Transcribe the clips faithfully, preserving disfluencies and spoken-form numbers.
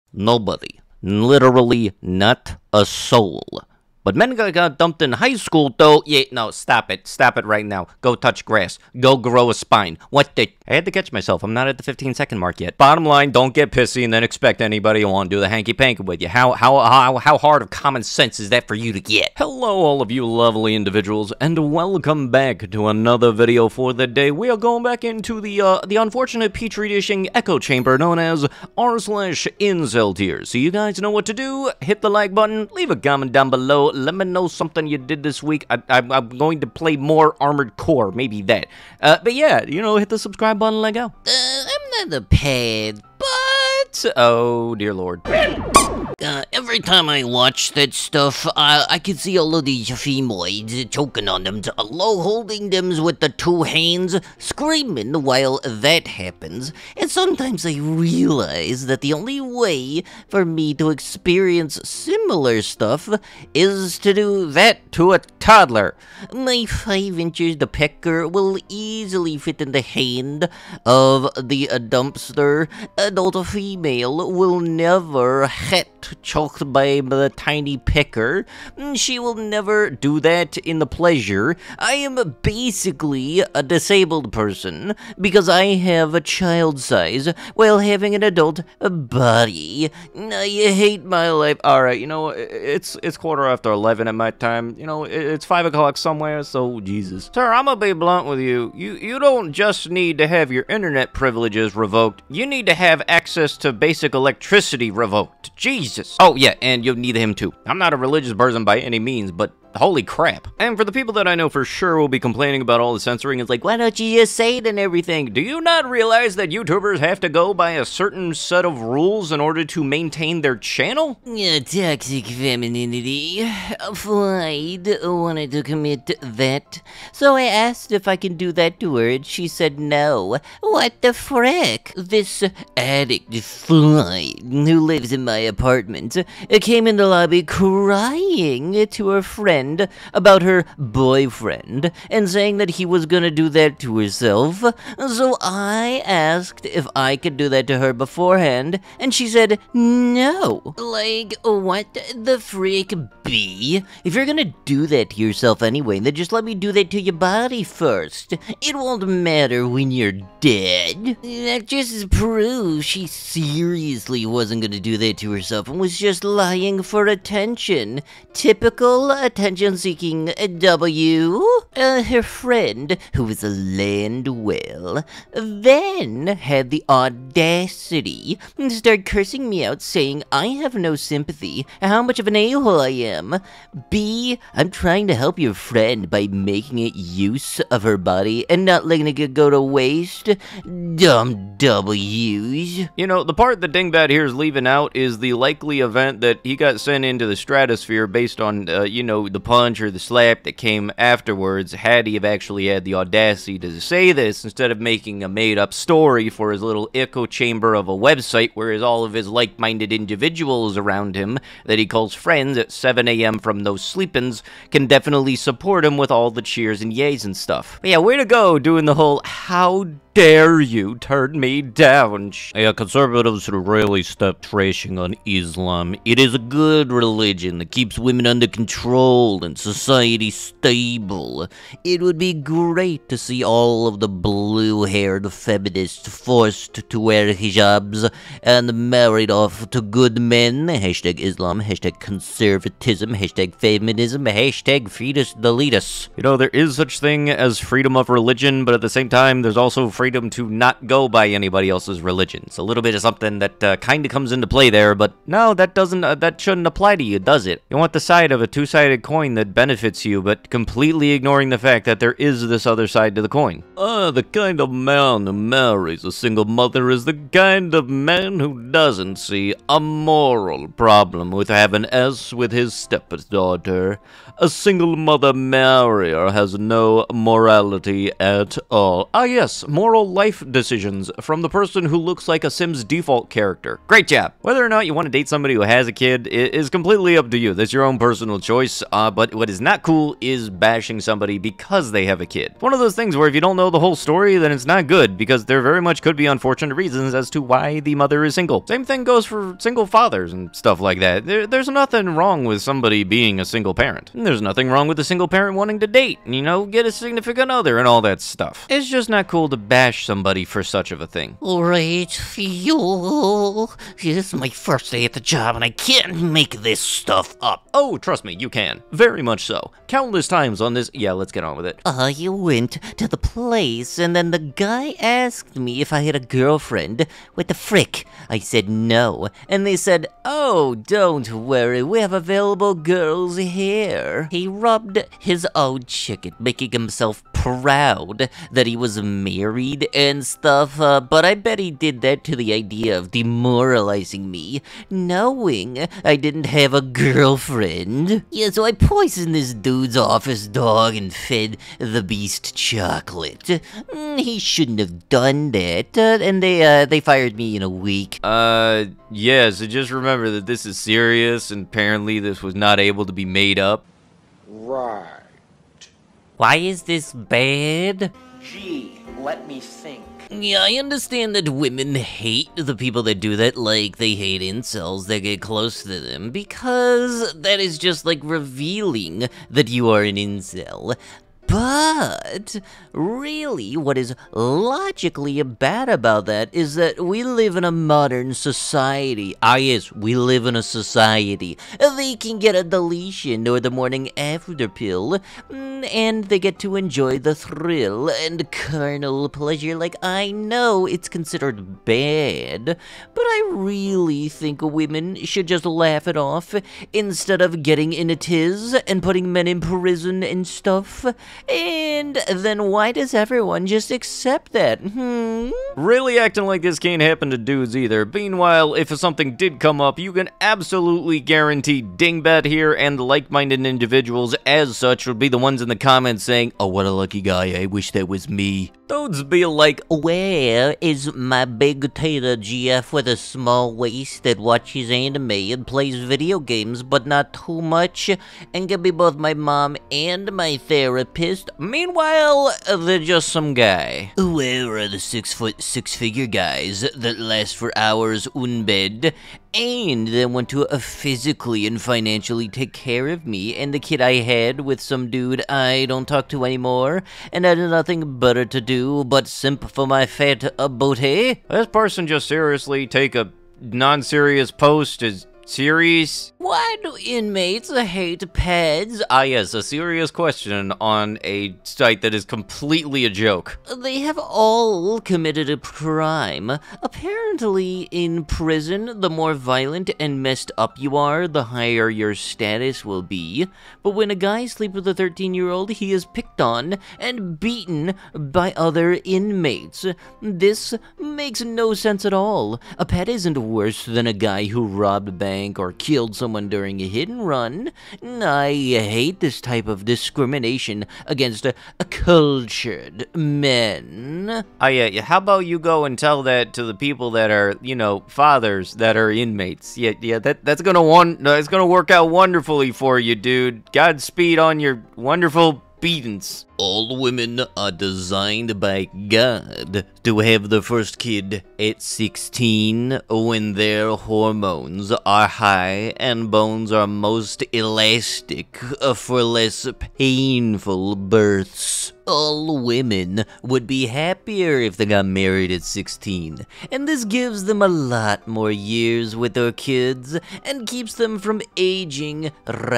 Nobody. Literally not a soul. But men got, got dumped in high school, though. Yeah, no, stop it. Stop it right now. Go touch grass. Go grow a spine. What the... I had to catch myself. I'm not at the fifteen second mark yet. Bottom line, don't get pissy and then expect anybody to want to do the hanky-panky with you. How, how, how, how hard of common sense is that for you to get? Hello, all of you lovely individuals, and welcome back to another video for the day. We are going back into the, uh, the unfortunate petri dishing echo chamber known as r slash inceltears. So you guys know what to do. Hit the like button. Leave a comment down below. Let me know something you did this week. I, I, I'm going to play more Armored Core. Maybe that. Uh, but yeah, you know, hit the subscribe button and let go. Uh, I'm not a pad, but... Oh, dear Lord. Uh, every time I watch that stuff, uh, I can see all of these femoids choking on them, low holding them with the two hands, screaming while that happens. And sometimes I realize that the only way for me to experience similar stuff is to do that to a toddler. My five inches the pecker will easily fit in the hand of the uh, dumpster. Adult female will never hit choked by the tiny pecker. She will never do that in the pleasure. I am basically a disabled person because I have a child size while having an adult body. I hate my life. Alright, you know, it's it's quarter after eleven at my time. You know, it's five o'clock somewhere, so Jesus. Sir, I'm gonna be blunt with you. You, you don't just need to have your internet privileges revoked. You need to have access to basic electricity revoked. Jesus. Oh, yeah, and you'll need him too. I'm not a religious person by any means, but holy crap. And for the people that I know for sure will be complaining about all the censoring, it's like, why don't you just say it and everything? Do you not realize that YouTubers have to go by a certain set of rules in order to maintain their channel? Yeah, toxic femininity. Floyd wanted to commit that, so I asked if I can do that to her, and she said no. What the frick? This addict Floyd, who lives in my apartment, came in the lobby crying to her friend about her boyfriend and saying that he was gonna do that to herself. So I asked if I could do that to her beforehand, and she said no. Like, what the freak be? If you're gonna do that to yourself anyway, then just let me do that to your body first. It won't matter when you're dead. That just proves she seriously wasn't gonna do that to herself and was just lying for attention. Typical attention attention-seeking W. Uh, her friend, who was a land whale, then had the audacity to start cursing me out, saying I have no sympathy, how much of an a-hole I am. B, I'm trying to help your friend by making it use of her body and not letting it go to waste. Dumb W's. You know, the part that Dingbat here is leaving out is the likely event that he got sent into the stratosphere based on, uh, you know, the punch or the slap that came afterwards, had he have actually had the audacity to say this instead of making a made-up story for his little echo chamber of a website where all of his like-minded individuals around him that he calls friends at seven A M from those sleep-ins can definitely support him with all the cheers and yays and stuff. But yeah, way to go doing the whole how dare you turn me down. Yeah, conservatives should really stop trashing on Islam. It is a good religion that keeps women under control and society stable. It would be great to see all of the blue-haired feminists forced to wear hijabs and married off to good men. Hashtag Islam, hashtag conservatism, hashtag feminism, hashtag fetus delete us. You know, there is such thing as freedom of religion, but at the same time, there's also freedom to not go by anybody else's religion. It's a little bit of something that uh, kind of comes into play there, but no, that doesn't, uh, that shouldn't apply to you, does it? You want the side of a two-sided coin that benefits you, but completely ignoring the fact that there is this other side to the coin. Uh, the kind of man who marries a single mother is the kind of man who doesn't see a moral problem with having S with his stepdaughter. A single mother marrier has no morality at all. Ah yes, moral life decisions from the person who looks like a Sims default character. Great job! Whether or not you want to date somebody who has a kid is completely up to you. That's your own personal choice, uh, Uh, but what is not cool is bashing somebody because they have a kid. One of those things where if you don't know the whole story, then it's not good, because there very much could be unfortunate reasons as to why the mother is single. Same thing goes for single fathers and stuff like that. There, there's nothing wrong with somebody being a single parent. And there's nothing wrong with a single parent wanting to date, you know, get a significant other and all that stuff. It's just not cool to bash somebody for such of a thing. Alright, fuel. This is my first day at the job and I can't make this stuff up. Oh, trust me, you can. Very much so. Countless times on this. Yeah, let's get on with it. I went to the place and then the guy asked me if I had a girlfriend. What the frick? I said no. And they said, oh, don't worry, we have available girls here. He rubbed his old chicken, making himself proud that he was married and stuff, uh, but I bet he did that to the idea of demoralizing me, knowing I didn't have a girlfriend. Yeah, so I poisoned this dude's office dog and fed the beast chocolate. Mm, he shouldn't have done that, uh, and they, uh, they fired me in a week. Uh, yeah, so just remember that this is serious, and apparently this was not able to be made up. Right. Why is this bad? Gee, let me think. Yeah, I understand that women hate the people that do that, like they hate incels that get close to them, because that is just like revealing that you are an incel. But, really, what is logically bad about that is that we live in a modern society. Ah, yes, we live in a society. They can get a deletion or the morning after pill, and they get to enjoy the thrill and carnal pleasure like I know it's considered bad, but I really think women should just laugh it off instead of getting in a tiz and putting men in prison and stuff. And then why does everyone just accept that? Hmm? Really acting like this can't happen to dudes either. Meanwhile, if something did come up, you can absolutely guarantee Dingbat here and the like-minded individuals as such would be the ones in the comments saying, oh, what a lucky guy, I wish that was me. Dudes be like, where is my big tater G F with a small waist that watches anime and plays video games, but not too much, and can be both my mom and my therapist? Meanwhile, they're just some guy. Where are the six-foot, six-figure guys that last for hours in bed, and then want to uh, physically and financially take care of me and the kid I had with some dude I don't talk to anymore, and had nothing better to do but simp for my fat uh, booty? This person just seriously take a non-serious post as serious? Why do inmates hate pets? Ah yes, a serious question on a site that is completely a joke. They have all committed a crime. Apparently, in prison, the more violent and messed up you are, the higher your status will be. But when a guy sleeps with a thirteen-year-old, he is picked on and beaten by other inmates. This makes no sense at all. A pet isn't worse than a guy who robbed a bank or killed someone during a hit and run. I hate this type of discrimination against uh, cultured men. Oh yeah, how about you go and tell that to the people that are, you know, fathers that are inmates? Yeah, yeah, that that's gonna one, no, it's gonna work out wonderfully for you, dude. Godspeed on your wonderful beatings. All women are designed by God to have the first kid at sixteen when their hormones are high and bones are most elastic for less painful births. All women would be happier if they got married at sixteen, and this gives them a lot more years with their kids and keeps them from aging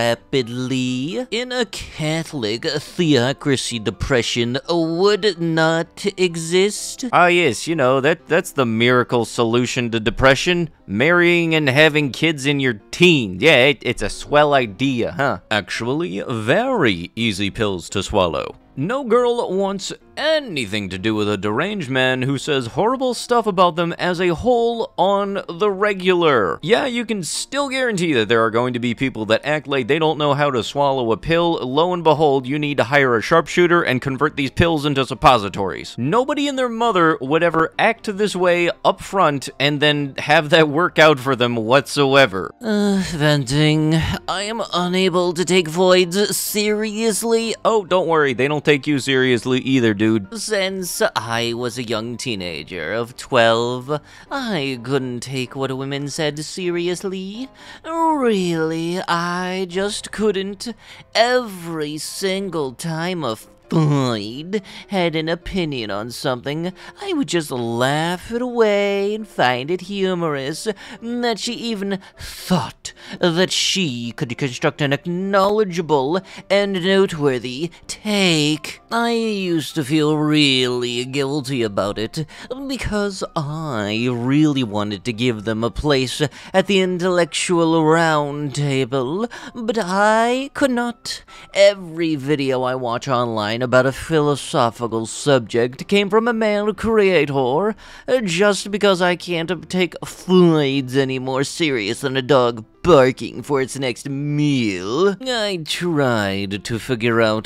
rapidly. In a Catholic theocracy, depression would not exist. Ah yes, you know, that that's the miracle solution to depression. Marrying and having kids in your teens. Yeah, it, it's a swell idea, huh? Actually, very easy pills to swallow. No girl wants anything to do with a deranged man who says horrible stuff about them as a whole on the regular. Yeah, you can still guarantee that there are going to be people that act like they don't know how to swallow a pill. Lo and behold, you need to hire a sharpshooter and convert these pills into suppositories. Nobody and their mother would ever act this way up front and then have that work out for them whatsoever. Uh, venting. I am unable to take voids seriously. Oh, don't worry, they don't take you seriously either, dude. Since I was a young teenager of twelve, I couldn't take what women said seriously. Really, I just couldn't. Every single time a Floyd had an opinion on something, I would just laugh it away and find it humorous that she even thought that she could construct an acknowledgeable and noteworthy take. I used to feel really guilty about it because I really wanted to give them a place at the intellectual round table, but I could not. Every video I watch online about a philosophical subject came from a male creator. Just because I can't take Floyd's any more serious than a dog barking for its next meal, I tried to figure out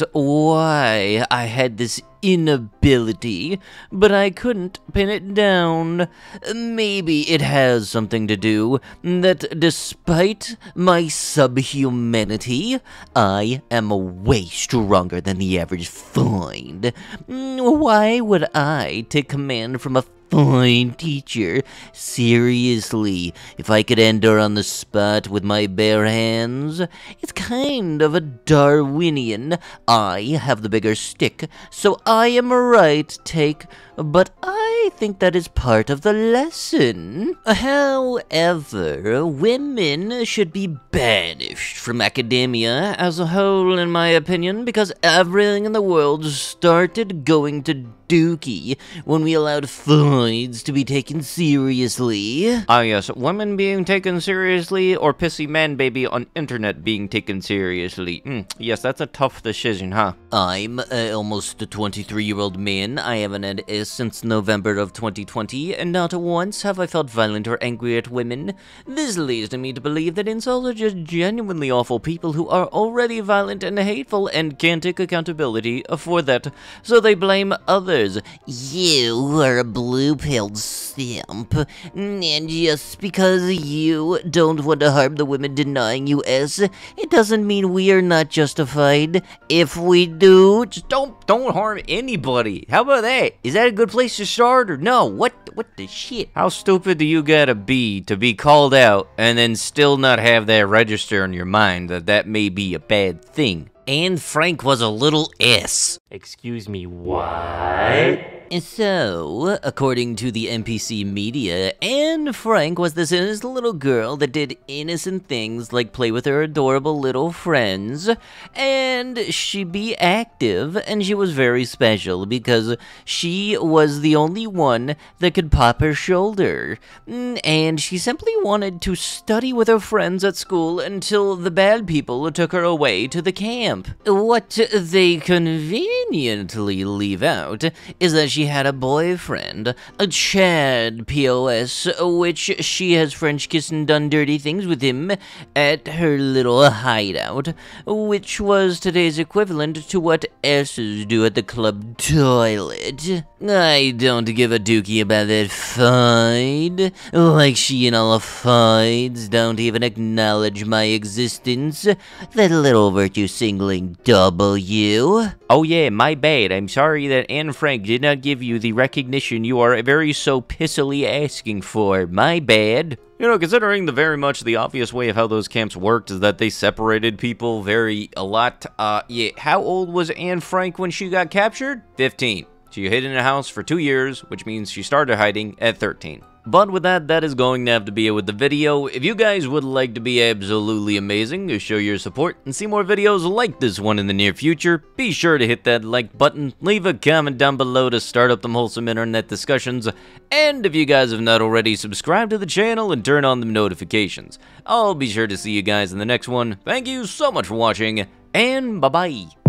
why I had this inability, but I couldn't pin it down. Maybe it has something to do that despite my subhumanity, I am way stronger than the average Floyd. Why would I take command from a fine teacher seriously if I could end her on the spot with my bare hands? It's kind of a Darwinian. I have the bigger stick, so I am right, take, but I think that is part of the lesson. However, women should be banished from academia as a whole, in my opinion, because everything in the world started going to dookie when we allowed Floyds to be taken seriously. Ah yes, women being taken seriously or pissy man baby on internet being taken seriously. Mm, yes, that's a tough decision, huh? I'm uh, almost a twenty-three-year-old man. I haven't had S since November of twenty twenty, and not once have I felt violent or angry at women. This leads me to believe that incels are just genuinely awful people who are already violent and hateful and can't take accountability for that, so they blame others. You are a blue-pilled simp, and just because you don't want to harm the women denying you S, it doesn't mean we are not justified. If we do, just don't don't harm anybody. How about that? Is that a good place to start or no? What what the shit? How stupid do you gotta be to be called out and then still not have that register in your mind that that may be a bad thing? Anne Frank was a little S. Excuse me, what? So, according to the N P C media, Anne Frank was this innocent little girl that did innocent things like play with her adorable little friends, and she be active, and she was very special because she was the only one that could pop her shoulder, and she simply wanted to study with her friends at school until the bad people took her away to the camp. What they conveniently leave out is that she had a boyfriend, a Chad P O S, which she has French kissed and done dirty things with him at her little hideout, which was today's equivalent to what S's do at the club toilet. I don't give a dookie about that fight, like she and all the fights don't even acknowledge my existence, that little virtue-singling W. Oh yeah, my bad. I'm sorry that Anne Frank did not give you the recognition you are very so pissily asking for. My bad. You know, considering the very much the obvious way of how those camps worked is that they separated people very a lot. Uh, yeah, how old was Anne Frank when she got captured? fifteen. She hid in a house for two years, which means she started hiding at thirteen. But with that, that is going to have to be it with the video. If you guys would like to be absolutely amazing, to show your support, and see more videos like this one in the near future, be sure to hit that like button, leave a comment down below to start up them wholesome internet discussions, and if you guys have not already, subscribe to the channel and turn on the notifications. I'll be sure to see you guys in the next one. Thank you so much for watching, and bye-bye.